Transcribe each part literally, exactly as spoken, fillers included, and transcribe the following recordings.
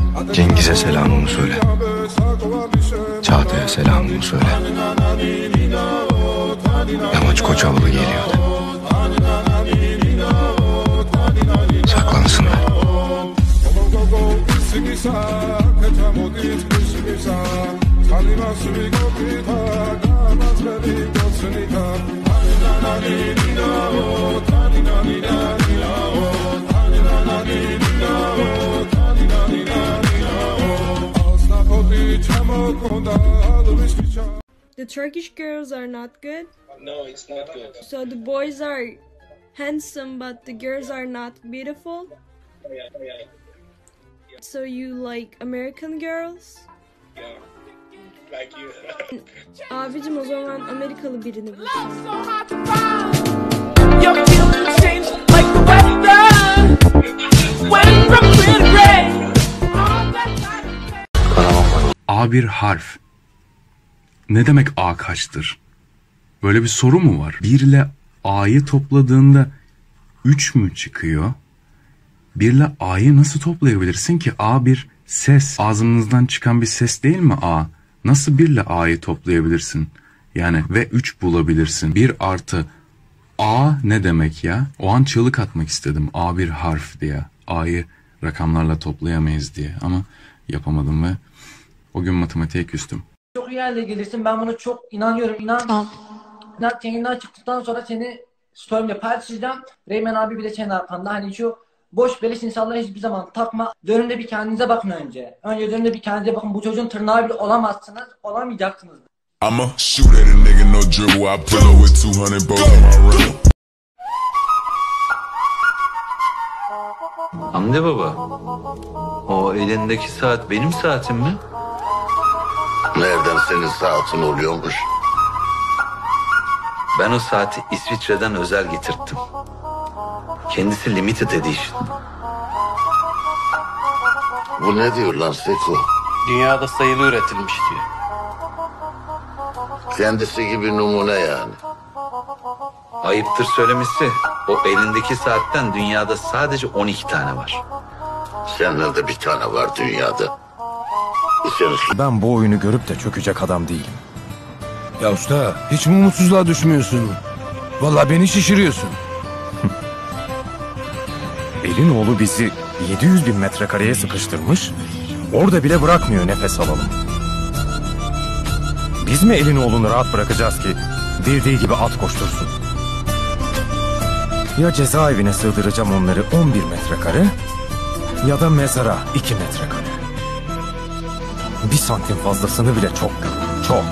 Cengiz'e selamımı söyle. Çağatay'a selamımı söyle. Yamaç Koçovalı geliyordu. Saklansınlar. The Turkish girls are not good? No, it's not good. So the boys are handsome, but the girls are not beautiful? Yeah, yeah, yeah. So you like American girls? Yeah. Like you. Abicim o zaman Amerikalı birini bul. A bir harf. Ne demek A kaçtır? Böyle bir soru mu var? bir ile A'yı topladığında üç mü çıkıyor? bir ile A'yı nasıl toplayabilirsin ki? A bir ses. Ağzımızdan çıkan bir ses değil mi A? Nasıl bir ile A'yı toplayabilirsin? Yani ve üç bulabilirsin. bir artı A ne demek ya? O an çığlık atmak istedim. A bir harf diye. A'yı rakamlarla toplayamayız diye. Ama yapamadım ve o gün matematiğe küstüm. Çok iyi yerle gelirsin. Ben buna çok inanıyorum. İnan. Tamam. İnan yayından çıktıktan sonra seni story'imle paylaşacağım. Reymen abi bile senin arkanda. Hani şu boş beleş insanları hiçbir zaman takma. Dönümde bir kendinize bakın önce. Önce dönümde bir kendinize bakın. Bu çocuğun tırnağı bile olamazsınız. Olamayacaksınız. I'ma shoot at a nigga, no dribble. I pull up with two hundred bows in my room. Hamdi baba, o elindeki saat benim saatim mi? Nereden senin saatin oluyormuş? Ben o saati İsviçre'den özel getirttim. Kendisi limited edition. Bu ne diyor lan Seko? Dünyada sayılı üretilmiş diyor. Kendisi gibi numune yani. Ayıptır söylemesi, o elindeki saatten dünyada sadece on iki tane var. Senden de bir tane var dünyada. Sen... Ben bu oyunu görüp de çökecek adam değilim. Ya usta, hiç mi umutsuzluğa düşmüyorsun? Vallahi beni şişiriyorsun. Elinoğlu bizi yedi yüz bin metrekareye sıkıştırmış, orada bile bırakmıyor nefes alalım. Biz mi Elinoğlu'nu rahat bırakacağız ki bildiği gibi at koştursun? Ya cezaevine sığdıracağım onları on bir metrekare ya da mezara iki metrekare. Bir santim fazlasını bile çok, çok.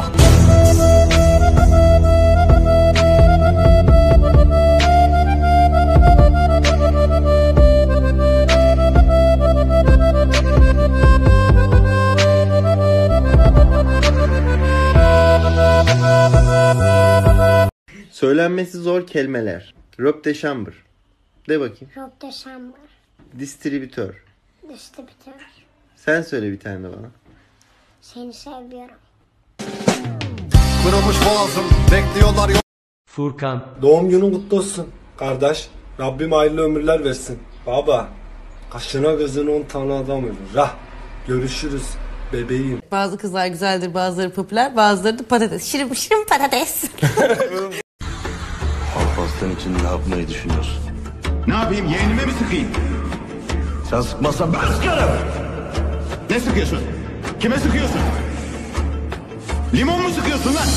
Söylenmesi zor kelimeler. Rob de chambre. De bakayım. Rob de chambre. Distribütör. Distribütör. Sen söyle bir tane de bana. Seni seviyorum. Kırılmış boğazım, bekliyorlar yol. Furkan. Doğum günün kutlu olsun kardeş. Rabbim hayırlı ömürler versin. Baba, kaşına gözüne on tane adam ölür. Rah, görüşürüz bebeğim. Bazı kızlar güzeldir, bazıları popüler, bazıları da patates. Şirin şirin patates. Alparslan için ne yapmayı düşünüyorsun? Ne yapayım, yeğenime mi sıkayım? Sen sıkmazsan ben Sıkarım. Ne sıkıyorsun? Kime sıkıyorsun? Limon mu sıkıyorsun lan?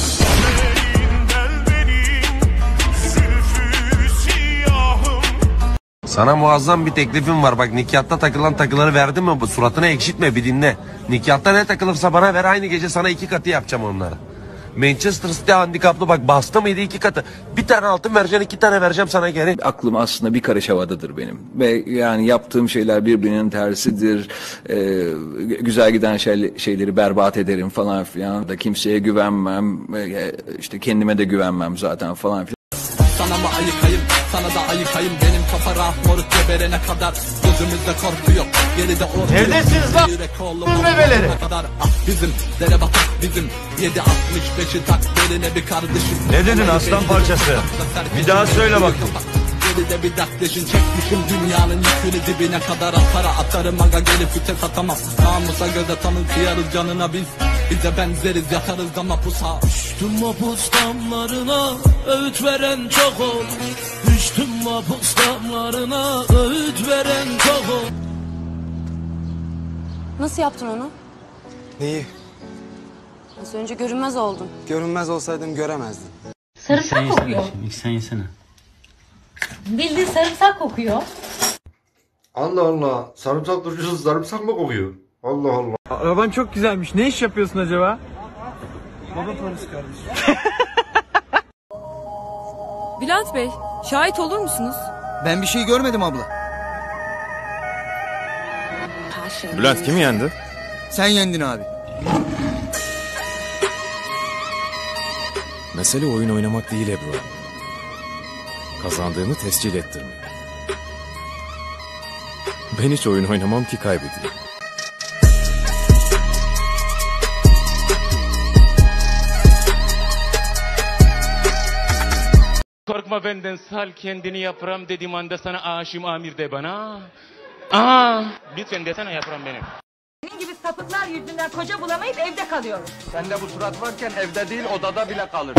Sana muazzam bir teklifim var. Bak nikahta takılan takıları verdim mi? Bu suratına ekşitme, bir dinle. Nikahta ne takılırsa bana ver, aynı gece sana iki katı yapacağım onları. Manchester City handikaplı, bak bastı mıydı iki katı. Bir tane altın vereceksin, iki tane vereceğim sana geri. Aklım aslında bir karış havadadır benim. Ve yani yaptığım şeyler birbirinin tersidir. Ee, güzel giden şey, şeyleri berbat ederim falan filan. Da kimseye güvenmem. Ee, işte kendime de güvenmem zaten falan filan. Sana mı ayıkayım, sana da ayıkayım. Benim kafa rah moruk geberene kadar. Gözümüzde korku yok, geride ordu. Neredesiniz lan? Bebeleri. Ah bizim, dere batak bizim. yedi altmış beşi tak beline bir kardeşim. Ne dedin aslan parçası? Bir daha söyle bakayım. geride bir dertleşin. Çekmişim dünyanın yükünü dibine kadar atara atarım aga gelip vites atamam. Namusa göze tanın kıyarız canına biz. Bize benzeriz yatarız da mapusa. Düştüm mapus damlarına öğüt veren çok ol. Düştüm mapus damlarına öğüt veren çok ol. Nasıl yaptın onu? Neyi? Az önce görünmez oldun. Görünmez olsaydım göremezdin. Sarımsak kokuyor. İlk sen yesene. Bildiğin sarımsak kokuyor. Allah Allah. Sarımsak turşusu sarımsak mı kokuyor? Allah Allah. Araban çok güzelmiş. Ne iş yapıyorsun acaba? Baba polis kardeşim. Bülent Bey, şahit olur musunuz? Ben bir şey görmedim abla. Bülent kim yendi? Sen yendin abi. Mesele oyun oynamak değil Ebru. Kazandığını tescil ettirmek. Ben hiç oyun oynamam ki kaybedeyim. Korkma benden, sal kendini yaprağım dediğim anda sana aşığım amir de bana. Aa, lütfen desene yaprağım benim. Senin gibi sapıklar yüzünden koca bulamayıp evde kalıyoruz. Sende bu surat varken evde değil odada bile kalır.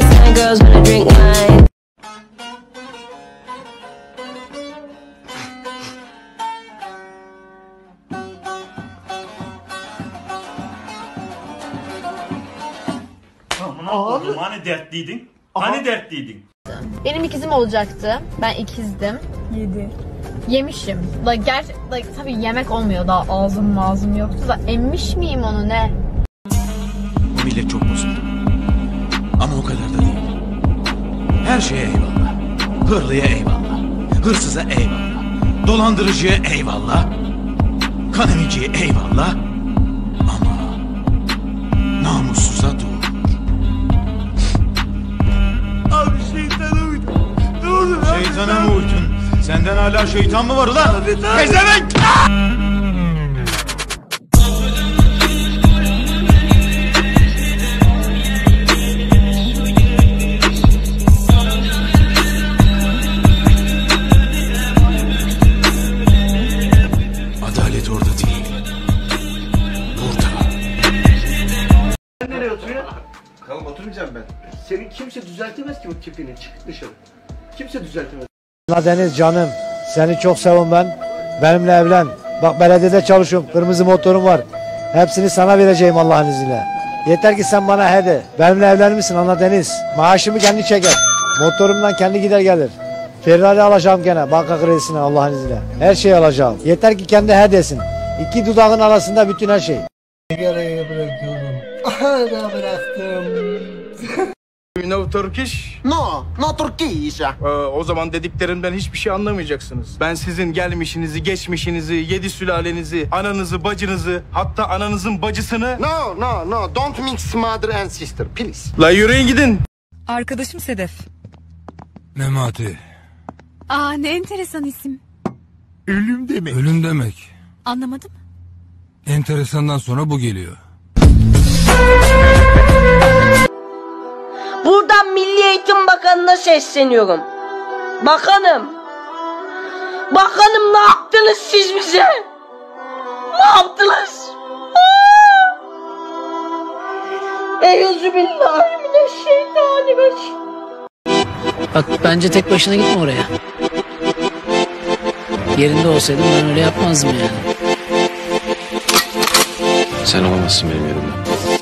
Abi. Hani dertliydin? Hani dertliydin? Benim ikizim olacaktı. Ben ikizdim. Yedi. Yemişim. Like, ger like, tabii yemek olmuyor, daha ağzım ağzım yoktu da emmiş miyim onu ne? Bu millet çok bozuldu. Ama o kadar da değil. Her şeye eyvallah. Hırlıya eyvallah. Hırsıza eyvallah. Dolandırıcıya eyvallah. Kanemiciye eyvallah. Ama namussuza dur. Abi şeytana uydun. Ne olur abi. Şeytana mı uydun? Senden hala şeytan mı var ulan? Pezevenk! Adalet orada değil. Burada. Sen nereye oturuyorsun? Kalım oturmayacağım ben. Seni kimse düzeltemez ki bu tipini. Çık dışarı. Kimse düzeltemez. La Deniz canım, seni çok seviyorum ben. Benimle evlen. Bak belediyede çalışıyorum, kırmızı motorum var. Hepsini sana vereceğim Allah'ın izniyle. Yeter ki sen bana he de. Benimle evlenir misin Ana Deniz? Maaşımı kendi çeker. Motorumdan kendi gider gelir. Ferrari alacağım gene, banka kredisine Allah'ın izniyle. Her şeyi alacağım. Yeter ki kendi he desin. İki dudağın arasında bütün her şey. Sigarayı bırakıyorum. Hala bıraktım. You know Turkish? No, no Turkish. Ee, o zaman dediklerimden hiçbir şey anlamayacaksınız. Ben sizin gelmişinizi, geçmişinizi, yedi sülalenizi, ananızı, bacınızı, hatta ananızın bacısını... No, no, no. Don't mix mother and sister, please. La yürüyün gidin. Arkadaşım Sedef. Memati. Aa, ne enteresan isim. Ölüm demek. Ölüm demek. Anlamadım. Enteresandan sonra bu geliyor. Buradan Milli Eğitim Bakanı'na sesleniyorum. Bakanım. Bakanım ne yaptınız siz bize? Ne yaptınız? Eyyüzübillahimineşşeytanirracim. Bak bence tek başına gitme oraya. Yerinde olsaydım ben öyle yapmazdım yani. Sen olamazsın benim yerimde.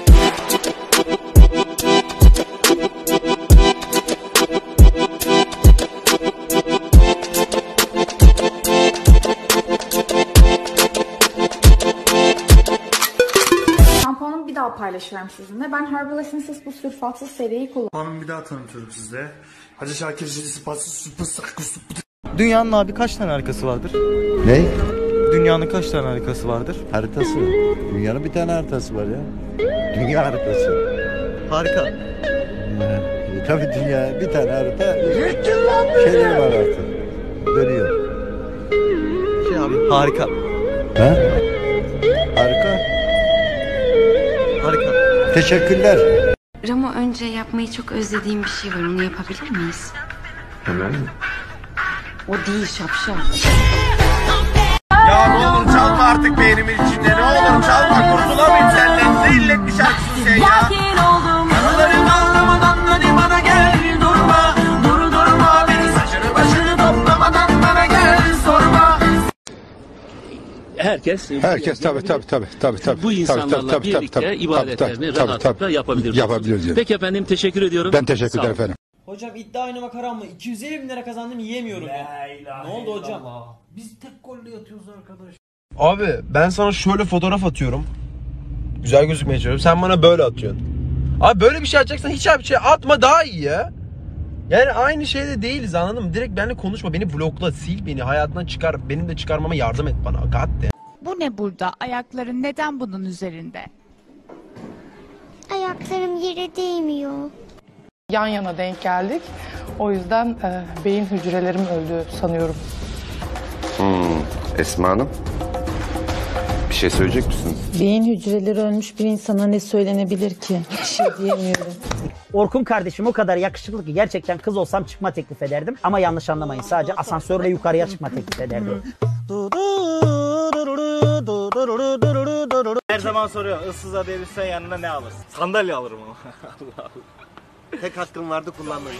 Şampuanımı bir daha paylaşıyorum sizinle. Ben Herbal Essences bu sülfatsız seriyi kullanıyorum. Şampuanımı bir daha tanıtıyorum size. Hacı Şakir Şişesi Patsı Süpü Sıkkı Süpü. Dünyanın abi kaç tane haritası vardır? Ne? Dünyanın kaç tane haritası vardır? Haritası. Dünyanın bir tane haritası var ya. Dünya haritası. Harika. Ee, tabii dünya bir tane harita. Şeyleri var artık. Dönüyor. Şey abi harika. Ha? Harika. Harika. Teşekkürler. Ramo, önce yapmayı çok özlediğim bir şey var. Onu yapabilir miyiz? Hemen mi? O değil şapşal. Ya ne olur çalma artık beynimin içinde. Ne olur çalma, kurtulamayayım senden. Ne illet bir şarkısın sen ya. Yakin oldum. Karaların ağlamadan hani bana gel durma. Dur durma beni, saçını başını toplamadan bana gel sorma. Herkes Herkes tabii tabii tabii tabii tabii. bu insanlarla tabii, tabii, birlikte tabii, tabii, ibadetlerini tabii, tabii, rahatlıkla tabii. yapabilir. Yapabilir diyor. Peki efendim, teşekkür ediyorum. Ben teşekkür Sağ ederim olun. efendim. Hocam iddia oynamak haram mı? iki yüz elli bin lira kazandım, yiyemiyorum ya. Ne oldu hocam? Biz tek golle yatıyoruz arkadaş. Abi ben sana şöyle fotoğraf atıyorum. Güzel gözükmeye çalışıyorum. Sen bana böyle atıyorsun. Abi böyle bir şey atacaksan hiç abi bir şey atma, daha iyi ya. Yani aynı şeyde değiliz, anladın mı? Direkt benimle konuşma, beni blokla, sil beni, hayatından çıkar. Benim de çıkarmama yardım et bana. God damn. Bu ne burada? Ayakların neden bunun üzerinde? Ayaklarım yere değmiyor. Yan yana denk geldik. O yüzden e, beyin hücrelerim öldü sanıyorum. Hmm, Esma Hanım, bir şey söyleyecek misiniz? Beyin hücreleri ölmüş bir insana ne söylenebilir ki? Bir şey diyemiyorum. Orkun kardeşim o kadar yakışıklı ki gerçekten kız olsam çıkma teklif ederdim. Ama yanlış anlamayın, sadece asansörle yukarıya çıkma teklif ederdim. Her zaman soruyor, ıssıza devirsen yanına ne alırsın? Sandalye alırım ama. Allah Allah. Tek hakkım vardı, kullanmayı.